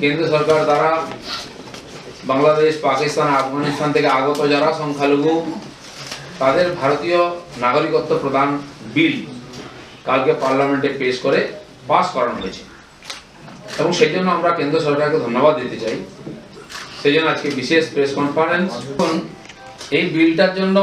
কেন্দ্র সরকার দ্বারা বাংলাদেশ, পাকিস্তান, আফগানিস্তান থেকে আগত যারা সংখ্যালঘু তাদের ভারতীয় নাগরিকত্ব প্রদান বিল কালকে পার্লামেন্টে পেশ করে পাস করানো হয়েছে এবং সেই জন্য আমরা কেন্দ্র সরকারকে ধন্যবাদ দিতে চাই। সেই জন্য আজকে বিশেষ প্রেস কনফারেন্স। এই বিলটার জন্য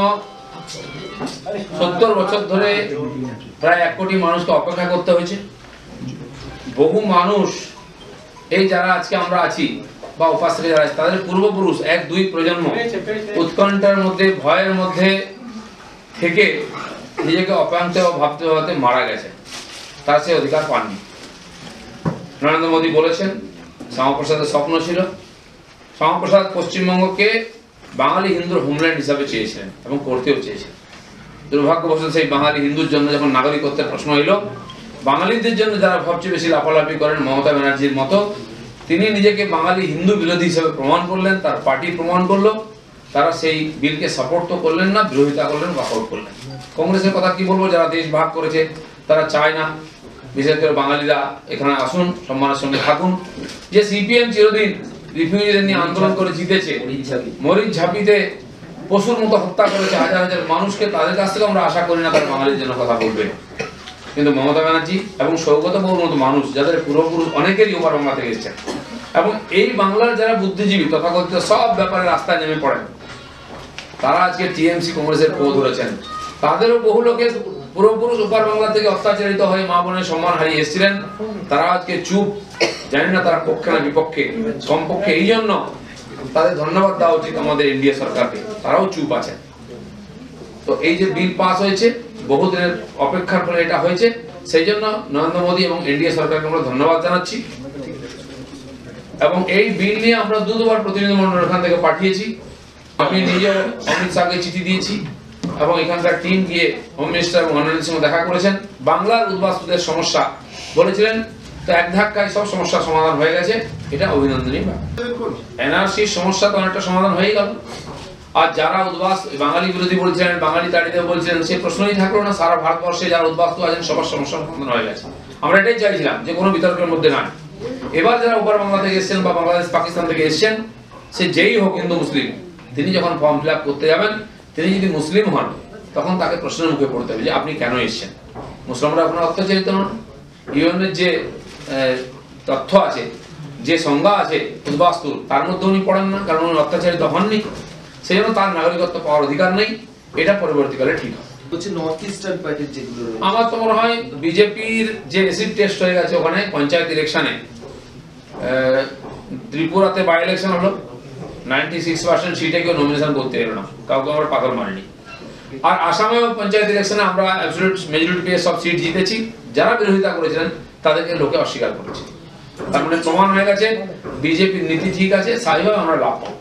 70 বছর ধরে প্রায় 1 কোটি মানুষকে অপেক্ষা করতে হয়েছে। বহু মানুষ এই যারা আজকে আমরা আছি বা উপস্থিত যারা আছে তাদের পূর্বপুরুষ 1-2 প্রজন্ম উৎকণ্ঠার মধ্যে, ভয়ের মধ্যে থেকে নিজেকে অপাঙ্ক্ত ভাবতে ভাবতে মারা গেছে, তার সে অধিকার পাননি। নরেন্দ্র মোদী বলেছেন শ্যামাপ্রসাদের স্বপ্ন ছিল, শ্যামাপ্রসাদ পশ্চিমবঙ্গকে বাঙালি হিন্দুর হোমল্যান্ড হিসাবে চেয়েছিলেন এবং করতেও চেয়েছিলেন। দুর্ভাগ্যবশত সেই বাঙালি হিন্দুর জন্য যখন নাগরিকত্বের প্রশ্ন এলো, বাঙালিদের জন্য যারা সবচেয়ে বেশি লাফালাফি করেন মমতা ব্যানার্জির মতো, তিনি নিজেকে বাঙালি হিন্দু বিরোধী হিসেবে প্রমাণ করলেন, তার পার্টি প্রমাণ করলো। তারা সেই বিলকে সাপোর্ট তো করলেন না, বিরোধিতা করলেন, ওয়াকআউট করলেন। কংগ্রেসের কথা কি বলবো, যারা দেশ ভাগ করেছে তারা চায় না বিশেষ করে বাঙালিরা এখানে আসুন, সম্মানের সঙ্গে থাকুন। যে সিপিএম চিরদিন রিফিউজিদের নিয়ে আন্দোলন করে জিতেছে, মরিচ ঝাঁপিতে পশুর মতো হত্যা করেছে হাজার হাজার মানুষকে, তাদের কাছ থেকে আমরা আশা করি না তারা বাঙালির জন্য কথা বলবে। কিন্তু মমতা ব্যানার্জি এবং সৌগত বাবুর মতো মানুষ যাদের পূর্বপুরুষ অনেকেরই ওপার বাংলা থেকে এসেছেন এবং এই বাংলার যারা বুদ্ধিজীবী তথাকথিত সব ব্যাপারে রাস্তায় নেমে পড়েন, তারা আজকে টিএমসি কংগ্রেসের পো ধরেছেন। তাদেরও বহু লোকের পূর্বপুরুষ ওপার বাংলা থেকে অত্যাচারিত হয়ে মা বোনের সম্মান হারিয়ে এসেছিলেন, তারা আজকে চুপ। জানি না তারা পক্ষে না বিপক্ষে, কমপক্ষে এই জন্য তাদের ধন্যবাদ দেওয়া উচিত আমাদের এনডিএ সরকারকে, তারাও চুপ আছেন। তো এই যে বিল পাস হয়েছে, বহুদিনের অপেক্ষার ফলে এটা হয়েছে, সেই জন্য নরেন্দ্র মোদী এবং এনডিএ সরকারকে আমরা ধন্যবাদ জানাচ্ছি। এবং এই বিল নিয়ে আমরা 2বার প্রতিনিধি মন্ডল এখান থেকে পাঠিয়েছি। আমি নিজে অমিত শাহকে চিঠি দিয়েছি এবং এখানকার টিম গিয়ে হোম মিনিস্টার এবং অন্যান্যের সঙ্গে দেখা করেছেন। বাংলার উদ্বাস্তুদের সমস্যা বলেছিলেন, তো এক ধাক্কায় সব সমস্যার সমাধান হয়ে গেছে, এটা অভিনন্দনীয়। এনআরসির সমস্যা তো অনেকটা সমাধান হয়ে গেল। আর যারা উদ্বাস বাঙালি বিরোধী বলছিলেন, বাঙালি তাড়িয়ে বলছিলেন, সে প্রশ্নই থাকলো না। সারা ভারতবর্ষে যারা উদ্বাস্তু আছেন সবার সমস্যার সমাধান হয়ে গেছে। আমরা এটাই চাইছিলাম যে কোনো বিতর্কের মধ্যে নাই। এবার যারা ওপার বাংলা থেকে এসেছেন বা বাংলাদেশ পাকিস্তান থেকে এসেছেন, সে যেই হোক হিন্দু মুসলিম, তিনি যখন ফর্ম ফিল আপ করতে যাবেন, তিনি যদি মুসলিম হন তখন তাকে প্রশ্নের মুখে পড়তে হবে যে আপনি কেন এসেছেন। মুসলিমরা আপনার অত্যাচারিত নন। ইউএনের যে তথ্য আছে, যে সংজ্ঞা আছে উদ্বাস্তুর, তার মধ্যে উনি পড়েন না, কারণ উনি অত্যাচারিত হননি। সেই জন্য তার নাগরিকত্ব পাওয়ার অধিকার নেই। এটা পরবর্তীকালে ঠিক হবে। আমার তো মনে হয় বিজেপির যে এসিড টেস্ট হয়ে গেছে ওখানে পঞ্চায়েত ইলেকশনে, ত্রিপুরাতে বাই ইলেকশন হলো, 96% সিটে কেউ নমিনেশন করতে এলো না, কাউকে আমরা পাথর মারিনি। আর আসামেও পঞ্চায়েত ইলেকশনে আমরা অ্যাবসলিউট মেজরিটি পেয়ে সব সিট জিতেছি। যারা বিরোধিতা করেছিলেন তাদেরকে লোকে অস্বীকার করেছে। তার মানে প্রমাণ হয়ে গেছে বিজেপির নীতি ঠিক আছে, স্বাভাবিকভাবে আমরা লাভ পাবো।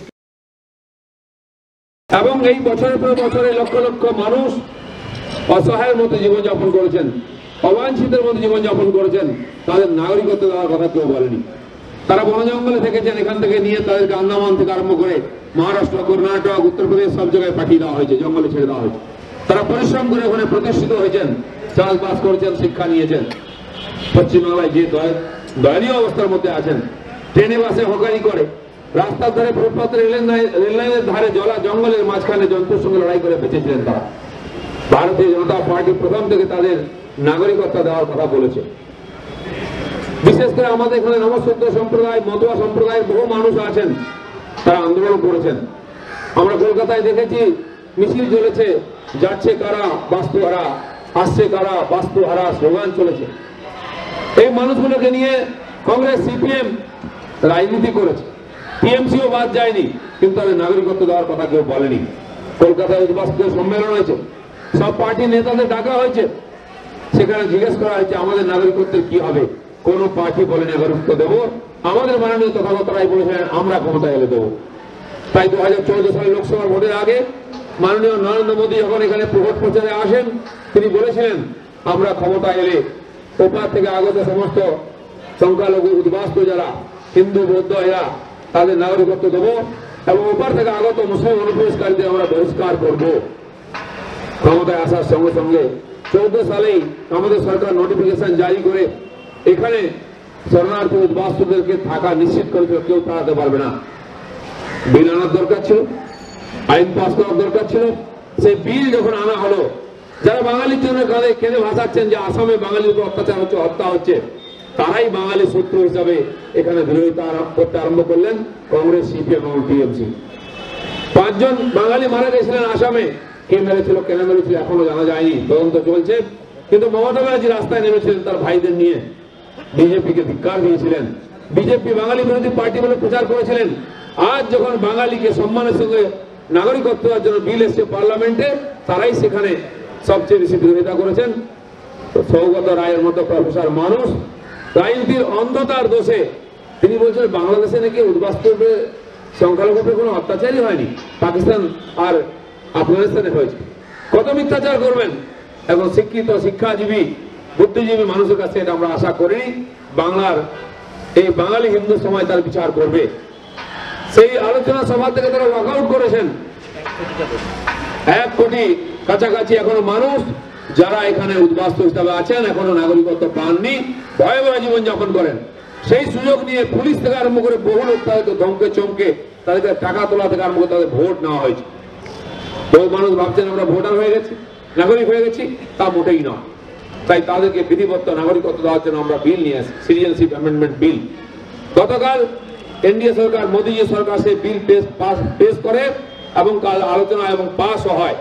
এবং এই বছরের পর বছরে লক্ষ লক্ষ মানুষ অসহায়ের মতো জীবনযাপন করেছেন, অবাঞ্ছিতের মতো জীবনযাপন করেছেন, তাদের নাগরিকত্ব দেওয়ার কথা কেউ বলেনি। তারা বন জঙ্গলে থেকেছেন, এখান থেকে নিয়ে তাদেরকে আন্দামান থেকে আরম্ভ করে মহারাষ্ট্র, কর্ণাটক, উত্তরপ্রদেশ সব জায়গায় পাঠিয়ে দেওয়া হয়েছে, জঙ্গলে ছেড়ে দেওয়া হয়েছে। তারা পরিশ্রম করে ওখানে প্রতিষ্ঠিত হয়েছেন, চাষবাস করেছেন, শিক্ষা নিয়েছেন। পশ্চিমবাংলায় যে দয়নীয় অবস্থার মধ্যে আছেন, ট্রেনে বাসে হকারি করে, রাস্তার ধারে ফুটপাথ, রেললাইনের ধারে জলা জঙ্গলের মাঝখানে জন্তুর সঙ্গে লড়াই করে বেঁচেছিলেন তারা। ভারতীয় জনতা পার্টি প্রথম থেকে তাদের নাগরিকত্ব দেওয়ার কথা বলেছে। বিশেষ করে আমাদের এখানে নমশূদ্র সম্প্রদায়, মতুয়া সম্প্রদায়ের বহু মানুষ আছেন, তারা আন্দোলন করেছেন। আমরা কলকাতায় দেখেছি মিছিল চলেছে, যাচ্ছে কারা বাস্তুহারা, আসছে কারা বাস্তুহারা স্লোগান চলেছে। এই মানুষগুলোকে নিয়ে কংগ্রেস, সিপিএম রাজনীতি করেছে। টিএমসিও বাদ যায়নি, কিন্তু তাদের নাগরিকত্ব দেওয়ার কথা কেউ বলেনি। কলকাতায় উদ্বাস্তুদের সম্মেলন হয়েছে, সব পার্টি নেতাদের ডাকা হয়েছে, সেখানে জিজ্ঞেস করা হয়েছে আমাদের নাগরিকত্বের কি হবে। কোন পার্টি বলে নাগরিকত্ব দেবো, আমাদের মাননীয় তথাগতরাই বলেছিলেন আমরা ক্ষমতায় এলে দেবো। তাই 2014 সালে লোকসভা ভোটের আগে মাননীয় নরেন্দ্র মোদী যখন এখানে ভোট প্রচারে আসেন, তিনি বলেছিলেন আমরা ক্ষমতায় এলে ওপার থেকে আগত সমস্ত সংখ্যালঘু উদ্বাস্তু যারা হিন্দু, বৌদ্ধ, এরা তাদের নাগরিকত্ব দেবো এবং ওপার থেকে আগত মুসলিম অনুপ্রবেশকারীদের আমরা বহিষ্কার করবো। ক্ষমতায় আসার সঙ্গে সঙ্গে 14 সালেই আমাদের সরকার নোটিফিকেশন জারি করে এখানে শরণার্থী উদ্বাস্তুদেরকে থাকা নিশ্চিত করেছিল, কেউ তাড়াতে পারবে না। বিল আনার দরকার ছিল, আইন পাস করার দরকার ছিল। সেই বিল যখন আনা হলো, যারা বাঙালির জন্য কেঁদে ভাসাচ্ছেন যে আসামে বাঙালির উপর অত্যাচার হচ্ছে, হত্যা হচ্ছে, তারাই বাঙালি শত্রু হিসাবে এখানে বিরোধিতা করতে আরম্ভ করলেন কংগ্রেস, সিপিএম এবং টিএমসি। 5 জন বাঙালি মারা গেছিলেন আসামে। কে মেরেছিল, কেন মেরেছিল এখনো জানা যায়নি, তদন্ত চলছে। কিন্তু মমতা ব্যানার্জি রাস্তায় নেমেছিলেন তার ভাইদের নিয়ে, বিজেপিকে ধিক্কার দিয়েছিলেন, বিজেপি বাঙালি বিরোধী পার্টি বলে প্রচার করেছিলেন। আজ যখন বাঙালিকে সম্মানের সঙ্গে নাগরিকত্ব দেওয়ার জন্য বিল এসছে পার্লামেন্টে, তারাই সেখানে সবচেয়ে বেশি বিরোধিতা করেছেন। সৌগত রায়ের মতো প্রফেসর মানুষ রাজনীতির অন্ধতার দোষে তিনি বলছেন বাংলাদেশে নাকি উদ্বাস্তুদের সংখ্যালঘুদের কোনো অত্যাচারই হয়নি, পাকিস্তান আর আফগানিস্তানে হয়েছে। কত মিথ্যাচার করবেন? এখন শিক্ষিত, শিক্ষাজীবী, বুদ্ধিজীবী মানুষের কাছে এটা আমরা আশা করিনি। বাংলার এই বাঙালি হিন্দু সমাজ তার বিচার করবে। সেই আলোচনা সভা থেকে তারা ওয়াকআউট করেছেন। 1 কোটি কাছাকাছি এখনো মানুষ যারা এখানে উদ্বাস্তু হিসাবে আছেন, এখনো নাগরিকত্ব পাননি, ভয়ে ভয়ে জীবনযাপন করেন। সেই সুযোগ নিয়ে পুলিশ থেকে আরম্ভ করে বহু লোক তাদেরকে ধমকে চমকে তাদেরকে টাকা তোলা থেকে আরম্ভ করে তাদের ভোট নেওয়া হয়েছে। বহু মানুষ ভাবছেন আমরা ভোটার হয়ে গেছি, নাগরিক হয়ে গেছি, তা মোটেই নয়। তাই তাদেরকে বিধিবদ্ধ নাগরিকত্ব দেওয়ার জন্য আমরা বিল নিয়ে আসি, সিটিজেনশিপ অ্যামেন্ডমেন্ট বিল। গতকাল এনডিএ সরকার, মোদীজি সরকার সেই বিল পেশ করে এবং কাল আলোচনা এবং পাসও হয়।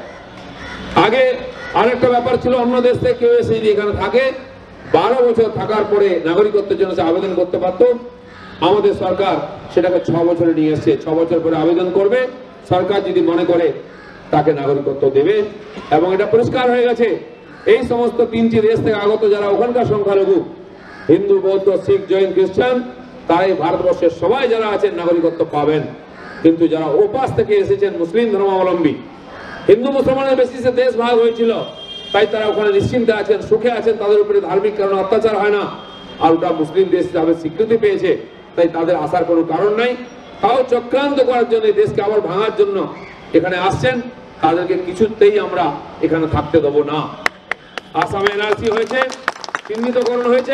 আগে আরেকটা ব্যাপার ছিল, অন্য দেশ থেকে কেউ এসে যদি এখানে থাকে 12 বছর থাকার পরে নাগরিকত্বের জন্য সে আবেদন করতে পারত। আমাদের সরকার সেটাকে 6 বছরে নিয়ে এসছে। 6 বছর পরে আবেদন করবে, সরকার যদি মনে করে তাকে নাগরিকত্ব দেবে। এবং এটা পরিষ্কার হয়ে গেছে, এই সমস্ত 3টি দেশ থেকে আগত যারা ওখানকার সংখ্যালঘু, হিন্দু, বৌদ্ধ, শিখ, জৈন, খ্রিস্টান, তারাই ভারতবর্ষের সবাই যারা আছেন নাগরিকত্ব পাবেন। কিন্তু যারা ওপাশ থেকে এসেছেন মুসলিম ধর্মাবলম্বী, হিন্দু মুসলমানের বেসিসে দেশ ভাগ হয়েছিল, তাই তারা ওখানে নিশ্চিন্তে আছেন, সুখে আছেন, তাদের উপরে ধার্মিক কারণে অত্যাচার হয় না। আর ওটা মুসলিম দেশ হিসাবে স্বীকৃতি পেয়েছে, তাই তাদের আসার কোনো কারণ নাই। তাও চক্রান্ত করার জন্য, দেশকে আবার ভাঙার জন্য এখানে আসছেন। তাদেরকে কিছুতেই আমরা এখানে থাকতে দেবো না। আসামে এনআরসি হয়েছে, চিহ্নিতকরণ হয়েছে,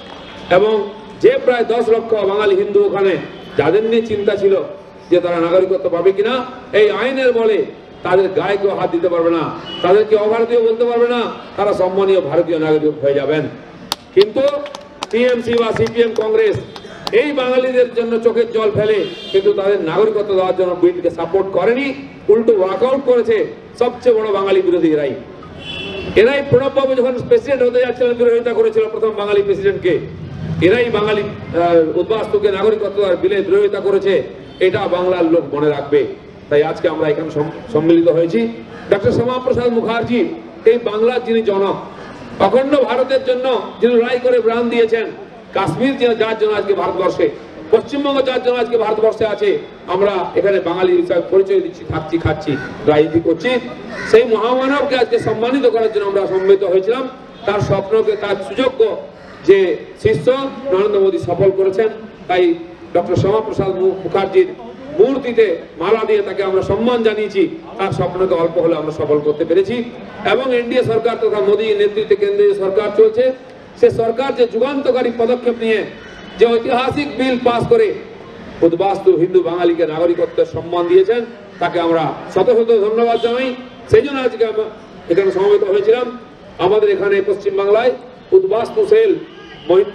এবং যে প্রায় 10 লক্ষ বাঙালি হিন্দু ওখানে, যাদের নিয়ে চিন্তা ছিল যে তারা নাগরিকত্ব পাবে কিনা, এই আইনের বলে তাদের গায়ে কেউ হাত দিতে পারবে না, তাদেরকে অভারতীয় বলতে পারবে না, তারা সম্মানীয় ভারতীয় নাগরিক হয়ে যাবেন। কিন্তু টিএমসি বা সিপিএম, কংগ্রেস এই বাঙালিদের জন্য চোখের জল ফেলে, কিন্তু তাদের নাগরিকত্ব দেওয়ার জন্য বিলকে সাপোর্ট করেনি, উল্টো ওয়াকআউট করেছে সবচেয়ে বড় বাঙালি বিরোধী এরাই। এরাই প্রণববাবু যখন প্রেসিডেন্ট হতে যাচ্ছিলেন বিরোধিতা করেছিল প্রথম বাঙালি প্রেসিডেন্টকে। এরাই বাঙালি উদ্বাস্তুকে নাগরিকত্ব দেওয়ার বিলে বিরোধিতা করেছে। এটা বাংলার লোক মনে রাখবে। তাই আজকে আমরা এখানে সম্মিলিত হয়েছি। ডক্টর শ্যামাপ্রসাদ মুখার্জি এই বাংলার যিনি জনক, অখণ্ড ভারতের জন্য যিনি লড়াই করে প্রাণ দিয়েছেন, কাশ্মীর যার জন্য আজকে ভারতবর্ষে, পশ্চিমবঙ্গ যার জন্য আজকে ভারতবর্ষে আছে, আমরা এখানে বাঙালি হিসাবে পরিচয় দিচ্ছি, থাকছি, খাচ্ছি, রাজনীতি করছি। সেই মহামানবকে আজকে সম্মানিত করার জন্য আমরা সম্মিলিত হয়েছিলাম। তার স্বপ্নকে, তার সুযোগ্য যে শিষ্য নরেন্দ্র মোদী সফল করেছেন। তাই ডক্টর শ্যামাপ্রসাদ মুখার্জির মূর্তিতে মালা দিয়ে তাকে আমরা সম্মান জানিয়েছি। তার স্বপ্নকে অল্প হলে আমরা সফল করতে পেরেছি। এবং এনডিএ সরকার তথা মোদী নেতৃত্বে কেন্দ্রীয় সরকার চলছে। সে সরকার যে যুগান্তকারী পদক্ষেপ নিয়ে যে ঐতিহাসিক বিল পাস করে উদ্বাস্তু হিন্দু বাঙালিকে নাগরিকত্বের সম্মান দিয়েছেন, তাকে আমরা শত শত ধন্যবাদ জানাই। সেই জন্য আজকে আমরা এখানে সমবেত হয়েছিলাম। আমাদের এখানে পশ্চিমবাংলায় উদ্বাস্তু সেল